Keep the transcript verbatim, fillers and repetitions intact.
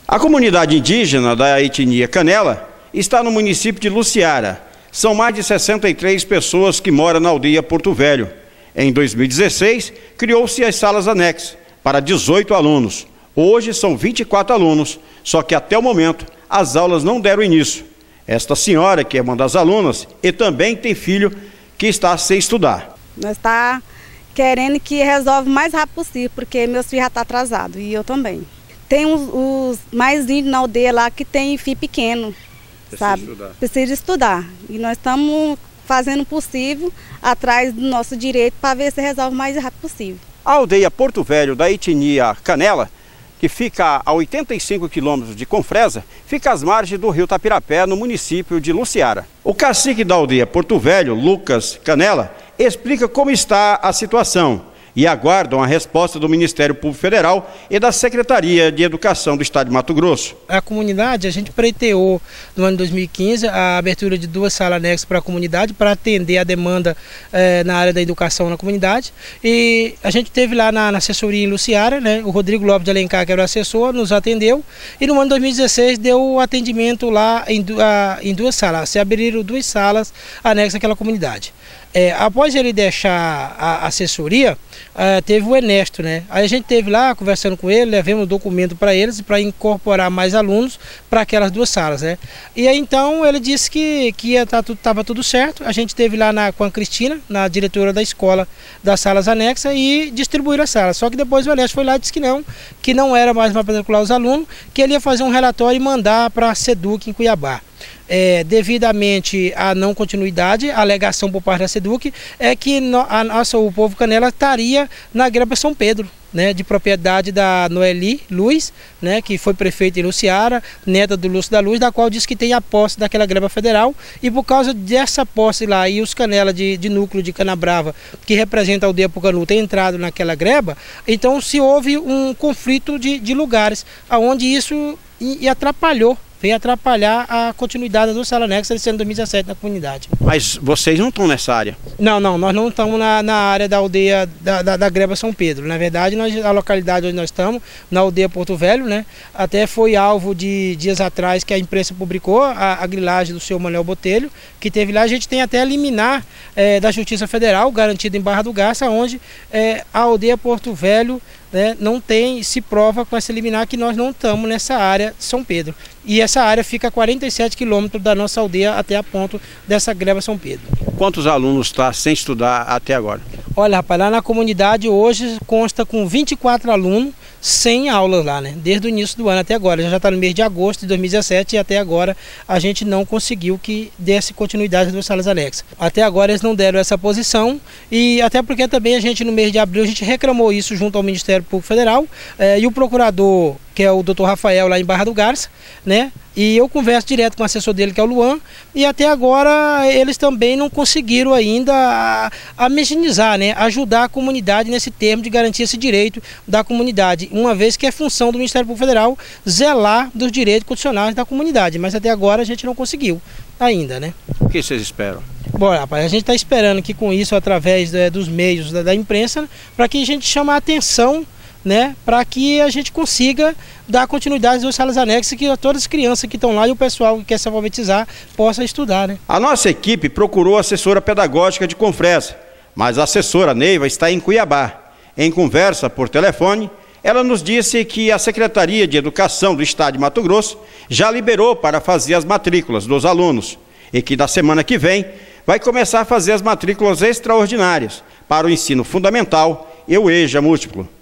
A comunidade indígena da etnia Canela está no município de Luciara. São mais de sessenta e três pessoas que moram na aldeia Porto Velho. Em dois mil e dezesseis, criou-se as salas anexas para dezoito alunos. Hoje são vinte e quatro alunos, só que até o momento as aulas não deram início. Esta senhora, que é uma das alunas, e também tem filho que está sem estudar. Nós está querendo que resolva o mais rápido possível, porque meus filhos já estão atrasados, e eu também. Tem os, os mais índios na aldeia lá que tem filho pequeno, Precisa sabe? Estudar. Precisa estudar. E nós estamos fazendo o possível atrás do nosso direito para ver se resolve o mais rápido possível. A aldeia Porto Velho da etnia Canela, que fica a oitenta e cinco quilômetros de Confresa, fica às margens do rio Tapirapé, no município de Luciara. O cacique da aldeia Porto Velho, Lucas Canela, explica como está a situação e aguardam a resposta do Ministério Público Federal e da Secretaria de Educação do Estado de Mato Grosso. A comunidade, a gente preteou no ano de dois mil e quinze a abertura de duas salas anexas para a comunidade, para atender a demanda eh, na área da educação na comunidade. E a gente teve lá na, na assessoria em Luciara, né, o Rodrigo Lopes de Alencar, que era o assessor, nos atendeu. E no ano de dois mil e dezesseis deu o atendimento lá em, a, em duas salas. Se abriram duas salas anexas àquela comunidade. É, após ele deixar a assessoria, uh, teve o Ernesto, né? Aí a gente teve lá conversando com ele, levamos o documento para eles para incorporar mais alunos para aquelas duas salas, né? E aí então ele disse que, que estava tá, tudo certo. A gente teve lá na, com a Cristina, na diretora da escola das salas anexas, e distribuíram as salas. Só que depois o Ernesto foi lá e disse que não, que não era mais para matricular os alunos, que ele ia fazer um relatório e mandar para a SEDUC em Cuiabá. É, devidamente à não continuidade, a alegação por parte da SEDUC é que no, a nossa, o povo Canela estaria na Greba São Pedro, né, de propriedade da Noeli Luz, né, que foi prefeita em Luciara, neta do Lúcio da Luz, da qual diz que tem a posse daquela greba federal, e por causa dessa posse lá e os Canela de, de núcleo de Canabrava, que representa a aldeia Pucanu, tem entrado naquela greba, então se houve um conflito de, de lugares, onde isso e, e atrapalhou veio atrapalhar a continuidade das salas anexas desse ano de dois mil e dezessete na comunidade. Mas vocês não estão nessa área? Não, não, nós não estamos na, na área da aldeia da, da, da Greba São Pedro. Na verdade, nós, a localidade onde nós estamos, na aldeia Porto Velho, né, até foi alvo de dias atrás que a imprensa publicou a, a grilagem do senhor Manuel Botelho, que teve lá. A gente tem até a liminar é, da Justiça Federal, garantida em Barra do Garça, onde é, a aldeia Porto Velho, né, não tem, se prova com essa liminar que nós não estamos nessa área de São Pedro. E essa área fica a quarenta e sete quilômetros da nossa aldeia até a ponto dessa Greba São Pedro. Quantos alunos estão sem estudar até agora? Olha, rapaz, lá na comunidade hoje consta com vinte e quatro alunos sem aulas lá, né? Desde o início do ano até agora. Já está no mês de agosto de dois mil e dezessete e até agora a gente não conseguiu que desse continuidade às duas salas anexas. Até agora eles não deram essa posição, e até porque também a gente no mês de abril a gente reclamou isso junto ao Ministério Público Federal, eh, e o procurador, que é o doutor Rafael lá em Barra do Garça, né? E eu converso direto com o assessor dele, que é o Luan, e até agora eles também não conseguiram ainda amenizar, né? Ajudar a comunidade nesse termo de garantir esse direito da comunidade, uma vez que é função do Ministério Público Federal zelar dos direitos constitucionais da comunidade, mas até agora a gente não conseguiu ainda, né? O que vocês esperam? Bom, rapaz, a gente está esperando que com isso, através é, dos meios da, da imprensa, para que a gente chame a atenção, né, para que a gente consiga dar continuidade às salas anexas, que todas as crianças que estão lá e o pessoal que quer se alfabetizar possa estudar, né? A nossa equipe procurou a assessora pedagógica de Confresa, mas a assessora Neiva está em Cuiabá. Em conversa por telefone, ela nos disse que a Secretaria de Educação do Estado de Mato Grosso já liberou para fazer as matrículas dos alunos e que na semana que vem vai começar a fazer as matrículas extraordinárias para o ensino fundamental e o EJA múltiplo.